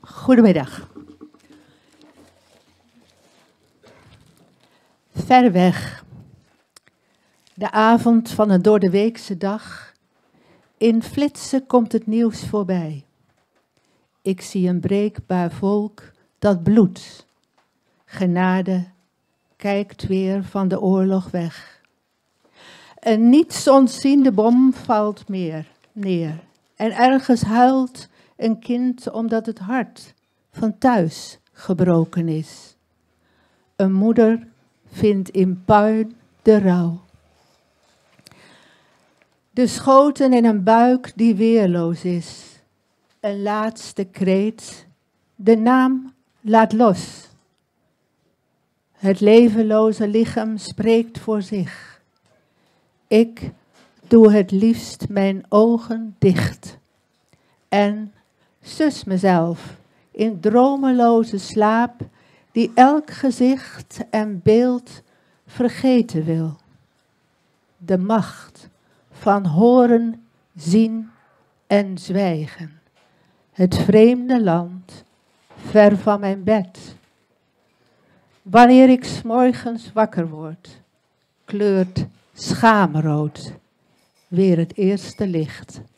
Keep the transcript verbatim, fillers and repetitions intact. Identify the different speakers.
Speaker 1: Goedemiddag. Ver weg. De avond van een doordeweekse dag. In flitsen komt het nieuws voorbij. Ik zie een breekbaar volk dat bloedt. Genade kijkt weer van de oorlog weg. Een niets ontziende bom valt meer neer. En ergens huilt een kind omdat het hart van thuis gebroken is. Een moeder vindt in puin de rouw. De schoten in een buik die weerloos is. Een laatste kreet, de naam laat los. Het levenloze lichaam spreekt voor zich. Ik doe het liefst mijn ogen dicht. En sus mezelf in dromeloze slaap die elk gezicht en beeld vergeten wil. De macht van horen, zien en zwijgen. Het vreemde land, ver van mijn bed. Wanneer ik 's morgens wakker word, kleurt schaamrood weer het eerste licht.